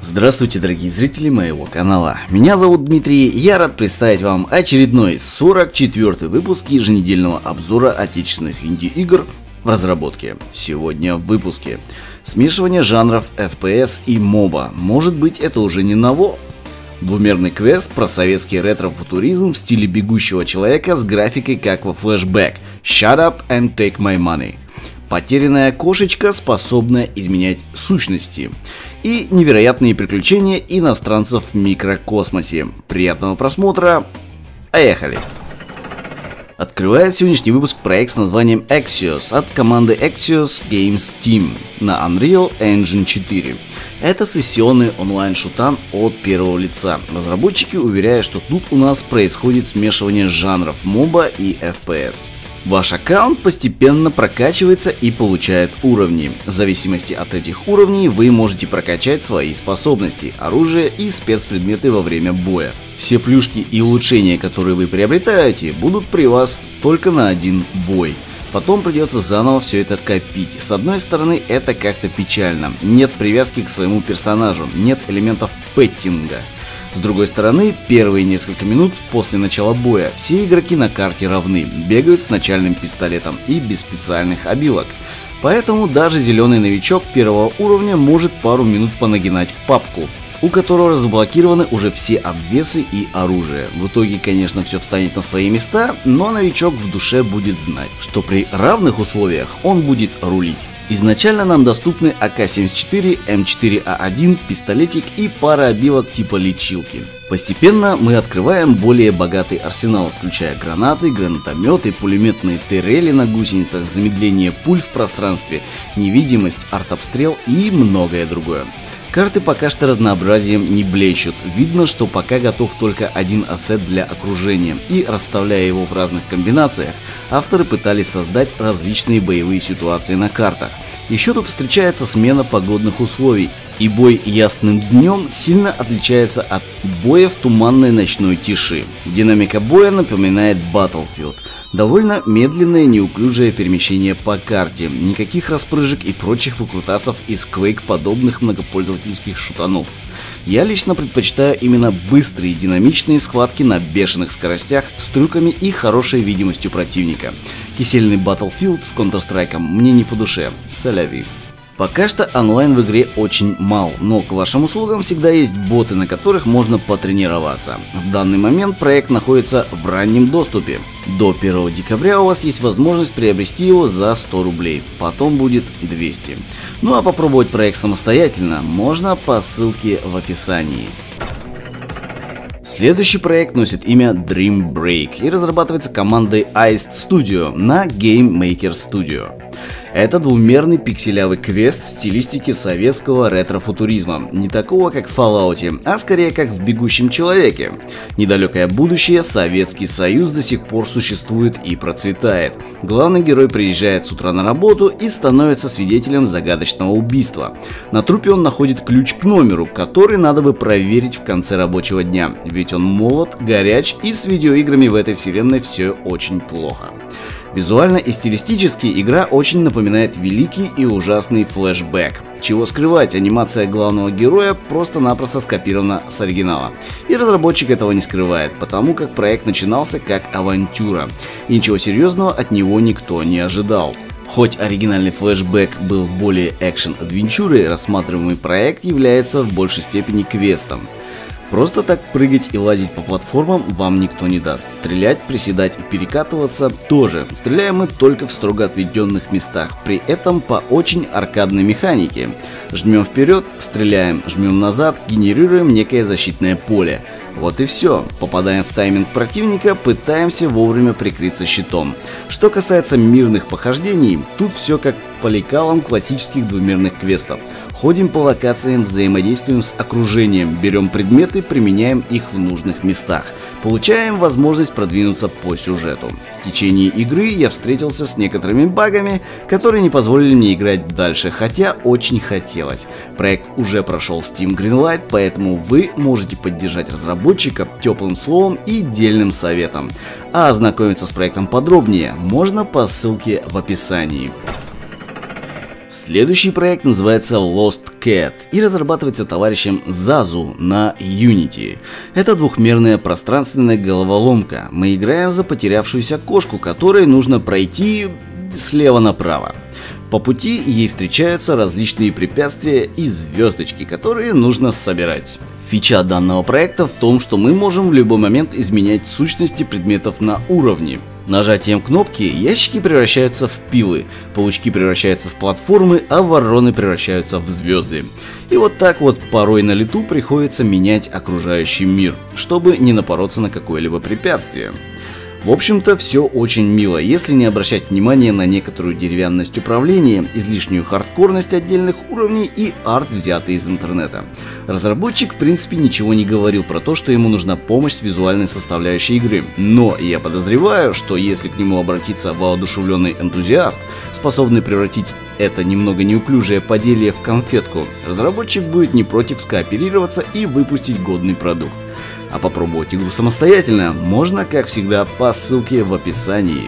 Здравствуйте, дорогие зрители моего канала. Меня зовут Дмитрий, я рад представить вам очередной 44-й выпуск еженедельного обзора отечественных инди-игр в разработке. Сегодня в выпуске смешивание жанров FPS и моба. Может быть, это уже не ново? Двумерный квест про советский ретро-футуризм в стиле бегущего человека с графикой как во Flashback. Shut up and take my money. Потерянная кошечка, способная изменять сущности. И невероятные приключения иностранцев в микрокосмосе. Приятного просмотра. Поехали! Открывает сегодняшний выпуск проект с названием Axios от команды Axios Games Team на Unreal Engine 4. Это сессионный онлайн-шутан от первого лица. Разработчики уверяют, что тут у нас происходит смешивание жанров моба и FPS. Ваш аккаунт постепенно прокачивается и получает уровни. В зависимости от этих уровней вы можете прокачать свои способности, оружие и спецпредметы во время боя. Все плюшки и улучшения, которые вы приобретаете, будут при вас только на один бой. Потом придется заново все это копить. С одной стороны, это как-то печально. Нет привязки к своему персонажу, нет элементов пэттинга. С другой стороны, первые несколько минут после начала боя все игроки на карте равны, бегают с начальным пистолетом и без специальных обилок. Поэтому даже зеленый новичок первого уровня может пару минут понагинать папку, у которого заблокированы уже все обвесы и оружие. В итоге, конечно, все встанет на свои места, но новичок в душе будет знать, что при равных условиях он будет рулить. Изначально нам доступны АК-74, М4А1, пистолетик и пара обилок типа лечилки. Постепенно мы открываем более богатый арсенал, включая гранаты, гранатометы, пулеметные турели на гусеницах, замедление пуль в пространстве, невидимость, артобстрел и многое другое. Карты пока что разнообразием не блещут, видно, что пока готов только один ассет для окружения, и расставляя его в разных комбинациях, авторы пытались создать различные боевые ситуации на картах. Еще тут встречается смена погодных условий, и бой ясным днем сильно отличается от боя в туманной ночной тиши. Динамика боя напоминает Battlefield. Довольно медленное неуклюжее перемещение по карте, никаких распрыжек и прочих выкрутасов из Quake подобных многопользовательских шутанов. Я лично предпочитаю именно быстрые динамичные схватки на бешеных скоростях с трюками и хорошей видимостью противника. Кисельный Battlefield с Counter-Strike мне не по душе. Соляви. Пока что онлайн в игре очень мал, но к вашим услугам всегда есть боты, на которых можно потренироваться. В данный момент проект находится в раннем доступе. До 1 декабря у вас есть возможность приобрести его за 100 рублей, потом будет 200. Ну а попробовать проект самостоятельно можно по ссылке в описании. Следующий проект носит имя Dream Break и разрабатывается командой Iced Studio на Game Maker Studio. Это двумерный пикселявый квест в стилистике советского ретро-футуризма, не такого как в Fallout, а скорее как в Бегущем человеке. Недалекое будущее, Советский Союз до сих пор существует и процветает. Главный герой приезжает с утра на работу и становится свидетелем загадочного убийства. На трупе он находит ключ к номеру, который надо бы проверить в конце рабочего дня, ведь он молод, горяч и с видеоиграми в этой вселенной все очень плохо. Визуально и стилистически игра очень напоминает великий и ужасный Flashback. Чего скрывать, анимация главного героя просто-напросто скопирована с оригинала. И разработчик этого не скрывает, потому как проект начинался как авантюра. И ничего серьезного от него никто не ожидал. Хоть оригинальный Flashback был более экшен-адвенчурой, рассматриваемый проект является в большей степени квестом. Просто так прыгать и лазить по платформам вам никто не даст. Стрелять, приседать и перекатываться тоже. Стреляем мы только в строго отведенных местах, при этом по очень аркадной механике. Жмем вперед, стреляем, жмем назад, генерируем некое защитное поле. Вот и все. Попадаем в тайминг противника, пытаемся вовремя прикрыться щитом. Что касается мирных похождений, тут все как по лекалам классических двумерных квестов. Ходим по локациям, взаимодействуем с окружением, берем предметы, применяем их в нужных местах. Получаем возможность продвинуться по сюжету. В течение игры я встретился с некоторыми багами, которые не позволили мне играть дальше, хотя очень хотелось. Проект уже прошел Steam Greenlight, поэтому вы можете поддержать разработчика теплым словом и дельным советом. А ознакомиться с проектом подробнее можно по ссылке в описании. Следующий проект называется Lost Cat и разрабатывается товарищем Zazu на Unity. Это двухмерная пространственная головоломка. Мы играем за потерявшуюся кошку, которой нужно пройти слева направо. По пути ей встречаются различные препятствия и звездочки, которые нужно собирать. Фича данного проекта в том, что мы можем в любой момент изменять сущности предметов на уровне. Нажатием кнопки ящики превращаются в пилы, паучки превращаются в платформы, а вороны превращаются в звезды. И вот так вот порой на лету приходится менять окружающий мир, чтобы не напороться на какое-либо препятствие. В общем-то, все очень мило, если не обращать внимания на некоторую деревянность управления, излишнюю хардкорность отдельных уровней и арт, взятый из интернета. Разработчик в принципе ничего не говорил про то, что ему нужна помощь с визуальной составляющей игры, но я подозреваю, что если к нему обратиться воодушевленный энтузиаст, способный превратить это немного неуклюжее поделие в конфетку, разработчик будет не против скооперироваться и выпустить годный продукт. А попробовать игру самостоятельно можно, как всегда, по ссылке в описании.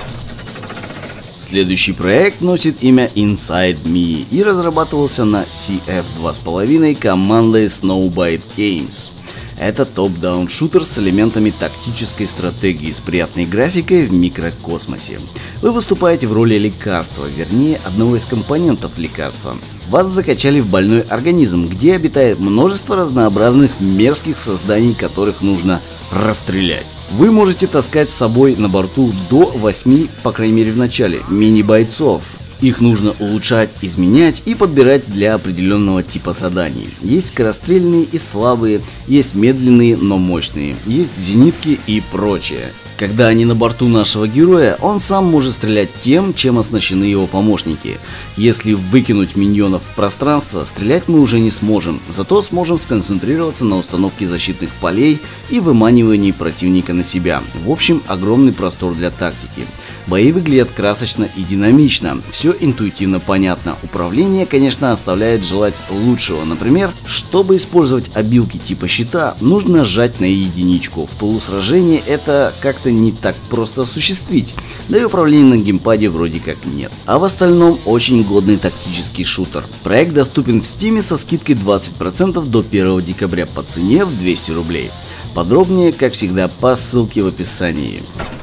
Следующий проект носит имя Inside Me и разрабатывался на CF2.5 командой Snowbite Games. Это топ-даун шутер с элементами тактической стратегии с приятной графикой в микрокосмосе. Вы выступаете в роли лекарства, вернее одного из компонентов лекарства. Вас закачали в больной организм, где обитает множество разнообразных мерзких созданий, которых нужно расстрелять. Вы можете таскать с собой на борту до 8, по крайней мере в начале, мини-бойцов. Их нужно улучшать, изменять и подбирать для определенного типа заданий. Есть скорострельные и слабые, есть медленные, но мощные, есть зенитки и прочее. Когда они на борту нашего героя, он сам может стрелять тем, чем оснащены его помощники. Если выкинуть миньонов в пространство, стрелять мы уже не сможем, зато сможем сконцентрироваться на установке защитных полей и выманивании противника на себя. В общем, огромный простор для тактики. Бои выглядят красочно и динамично, все интуитивно понятно. Управление, конечно, оставляет желать лучшего. Например, чтобы использовать обилки типа щита, нужно нажать на единичку. В полусражении это как-то не так просто осуществить, да и управления на геймпаде вроде как нет. А в остальном очень годный тактический шутер. Проект доступен в Steam со скидкой 20% до 1 декабря по цене в 200 рублей. Подробнее, как всегда, по ссылке в описании.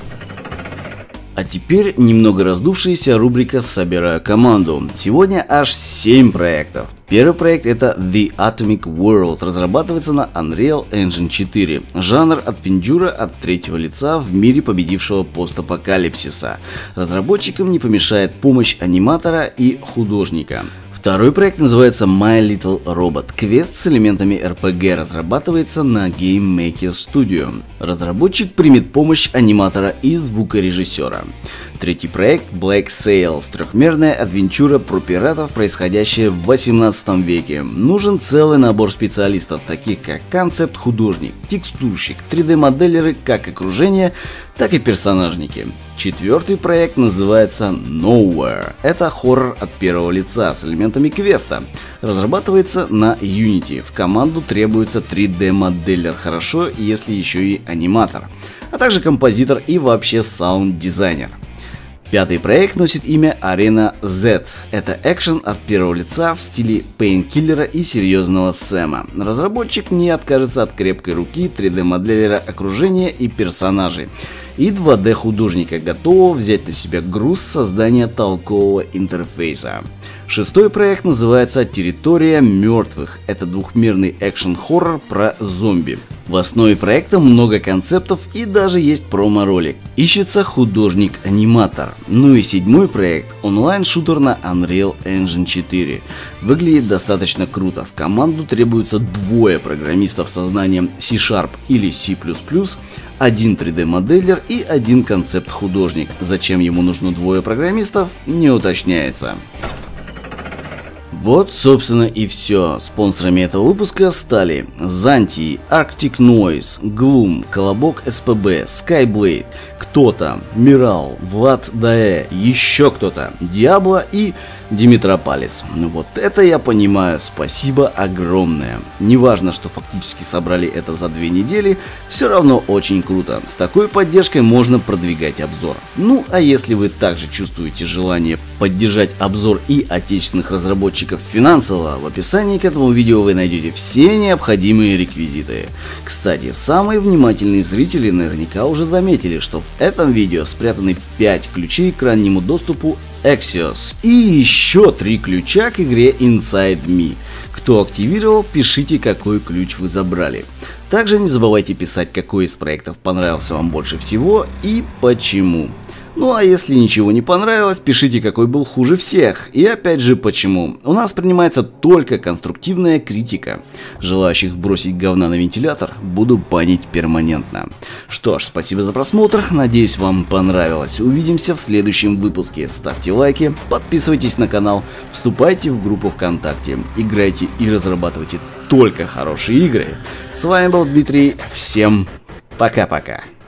А теперь немного раздувшаяся рубрика «Собираю команду». Сегодня аж 7 проектов. Первый проект это The Atomic World, разрабатывается на Unreal Engine 4. Жанр адвенчура от третьего лица в мире победившего постапокалипсиса. Разработчикам не помешает помощь аниматора и художника. Второй проект называется My Little Robot. Квест с элементами RPG разрабатывается на Game Maker Studio. Разработчик примет помощь аниматора и звукорежиссера. Третий проект Black Sails. Трехмерная адвенчура про пиратов, происходящая в 18 веке. Нужен целый набор специалистов, таких как концепт-художник, текстурщик, 3D-моделеры как окружения, так и персонажники. Четвертый проект называется Nowhere. Это хоррор от первого лица с элементами квеста. Разрабатывается на Unity. В команду требуется 3D-моделер, хорошо, если еще и аниматор, а также композитор и вообще саунд-дизайнер. Пятый проект носит имя Arena Z. Это экшен от первого лица в стиле Painkiller и серьезного Сэма. Разработчик не откажется от крепкой руки, 3D-моделера окружения и персонажей. И 2D художника, готового взять на себя груз создания толкового интерфейса. Шестой проект называется Территория мертвых. Это двухмерный экшен-хоррор про зомби. В основе проекта много концептов и даже есть промо-ролик. Ищется художник-аниматор. Ну и седьмой проект – онлайн-шутер на Unreal Engine 4. Выглядит достаточно круто. В команду требуется двое программистов со знанием C# или C++, один 3D-моделер и один концепт-художник. Зачем ему нужно двое программистов, не уточняется. Вот, собственно, и все. Спонсорами этого выпуска стали Zanti, Arctic Noise, Gloom, Колобок СПБ, Skyblade, кто-то, Мирал, Влад Даэ, еще кто-то, Диабло и Димитрополис. Вот это я понимаю, спасибо огромное. Неважно, что фактически собрали это за 2 недели, все равно очень круто. С такой поддержкой можно продвигать обзор. Ну а если вы также чувствуете желание поддержать обзор и отечественных разработчиков финансово, в описании к этому видео вы найдете все необходимые реквизиты. Кстати, самые внимательные зрители наверняка уже заметили, что в этом видео спрятаны 5 ключей к раннему доступу Axios и еще 3 ключа к игре Inside Me. Кто активировал, пишите, какой ключ вы забрали. Также не забывайте писать, какой из проектов понравился вам больше всего и почему. Ну а если ничего не понравилось, пишите, какой был хуже всех. И опять же, почему. У нас принимается только конструктивная критика. Желающих бросить говна на вентилятор буду банить перманентно. Что ж, спасибо за просмотр, надеюсь, вам понравилось. Увидимся в следующем выпуске. Ставьте лайки, подписывайтесь на канал, вступайте в группу ВКонтакте, играйте и разрабатывайте только хорошие игры. С вами был Дмитрий, всем пока-пока.